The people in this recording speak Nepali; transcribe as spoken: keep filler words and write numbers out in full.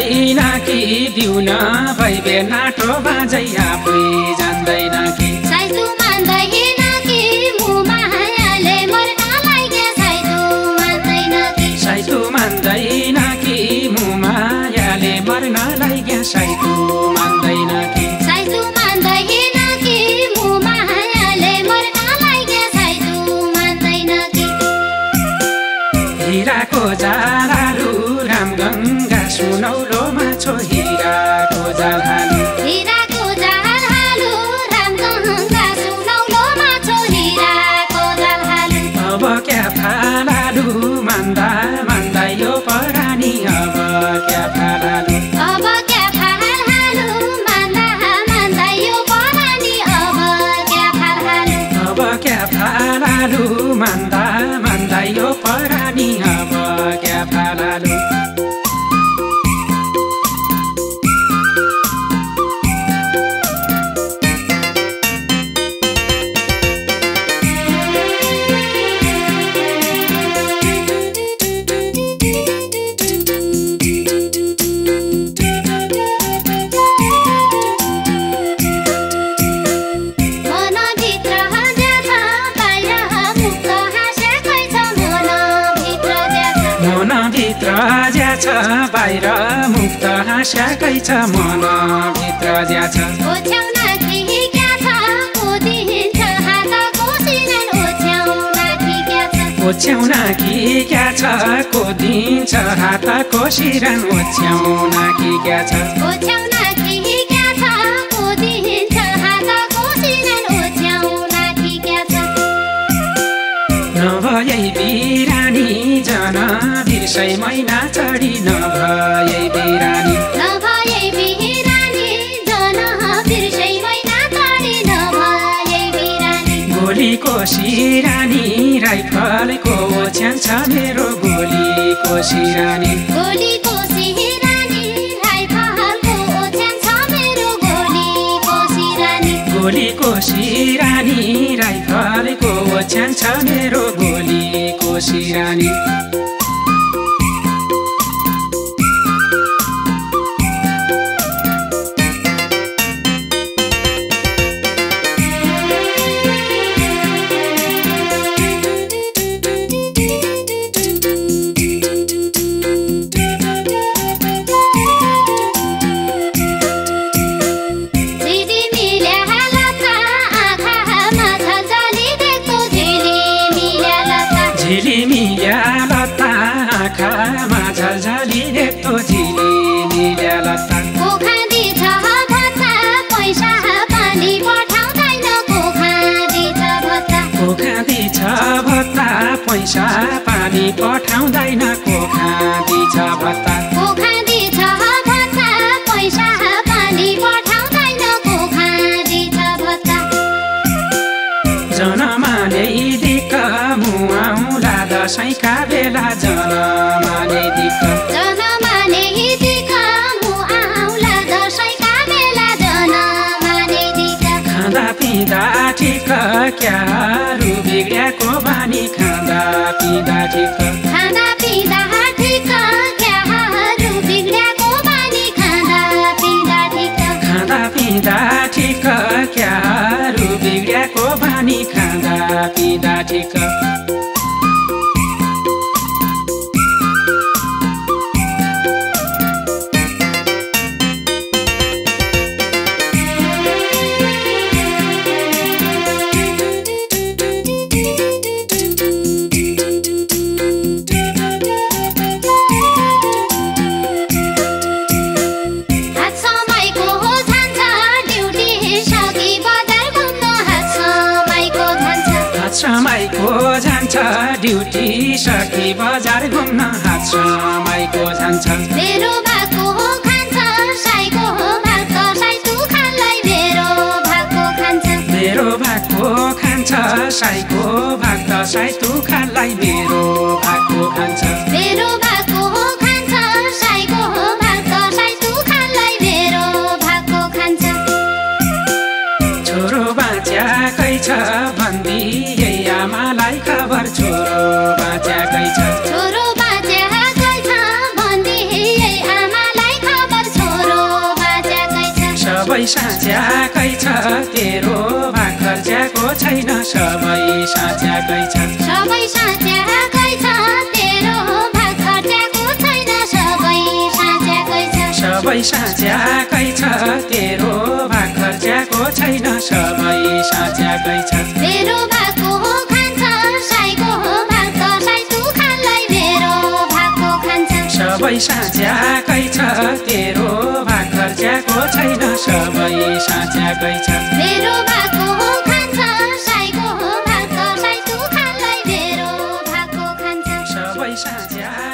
मान्दैन कि बिउन भइबे नाटो बाजै आफै जान्दैन कि साइतु मान्दैन कि मुमायाले मर्नलाई के साइतु मान्दैन कि साइतु मान्दैन कि मुमायाले मर्नलाई के साइतु मान्दैन कि साइतु मान्दैन कि मुमायाले मर्नलाई के साइतु मान्दैन कि हिराको जालहालु रामगङ्गा सुनौलोमा छो हिराको जालहालु हिराको जालहालु रामगङ्गा सुनौलोमा छो हिराको जालहालु अब क्या फालालु मान्दा मान्दा यो परानी अब क्या फालालु अब क्या फालालु मान्दा मान्दा यो परानी अब क्या फालालु अब क्या फालालु मान्दा मान्दा यो परानी अब क्या फालालु बाहिर मुक्त हाँस्याकै छ मनभित्र ज्या छ ओछ्याउना कि क्या छ कोदिन्छ हातको सिरन ओछ्याउना कि क्या छ ओछ्याउना कि क्या छ कोदिन्छ हातको सिरन ओछ्याउना कि क्या छ ओछ्याउना कि क्या छ कोदिन्छ हातको सिरन ओछ्याउना कि क्या छ नभए बिरानी जन बिर्सै मैना चढी नभए बिरानी नभए बिरानी जन बिर्सै मैना चढी नभए बिरानी गोलीको सिरानी राइफलको ओछ्यान छ मेरो गोलीको सिरानी गोलीको सिरानी राइफलको ओछ्यान छ मेरो गोलीको सिरानी गोलीको सिरानी राइफलको ओछ्यान छ मेरो गोलीको सिरानी आँखामा झलझली देख्दो झिलिमिली लता कोखादी छ भत्ता पैसा पानी पठाउँदैन कोखादी छ भत्ता कोखादी छ भत्ता पैसा पानी पठाउँदैन कोखादी छ भत्ता कोखादी छ भत्ता पैसा पानी पठाउँदैन कोखादी छ भत्ता जनमाले दिक्क मुआउला दसैँका बेला जनमाले दिक्क जनमाले दिक्क मुआउला दसैँका बेला जनमाले दिक्क खाँदा पिँदा ठिक क्याहरू बिग्रिएको बानी खाँदा पिँदा ठिक खाँदा पिँदा ठिक क्याहरू बिग्रिएको बानी खाँदा पिँदा ठिक खाँदा पिँदा ठिक क्याहरू बिग्रिएको बानी खाँदा पिँदा ठिक समयको जान्छ ड्युटी सकी बजार घुम्न हात समयको जान्छ मेरो भागको खान्छ साइको भाग साइतु खानलाई मेरो भागको खान्छ मेरो भागको खान्छ साइको भाग साइतु खानलाई मेरो भागको खान्छ मेरो भागको खान्छ साइको भाग साइतु खानलाई मेरो भागको खान्छ छोरो बाँच्याकै छ भन्दी आमालाई खबर छोरो बाँच्याकै छ छोरो बाँच्याकै छ भन्दी आमालाई खबर सबै साझ्याकै छ तेरो भाग खर्च्याको छैन सबै साझ्याकै छ सबै साझ्याकै छ तेरो भाग खर्च्याको छैन सबै साझ्याकै छ सबै साझ्याकै छ तेरो भाग खर्च्याको छैन सबै साझ्याकै छ मेरो भागको खान्छ साईको भाग दसैँ सुखानलाई मेरो भागको खान्छ सबै साझ्याकै छ तेरो भाग खर्च्याको छैन सबै साझ्याकै छ मेरो भागको खान्छ साईको भाग दसैँ सुखानलाई मेरो भागको खान्छ सबै साझ्या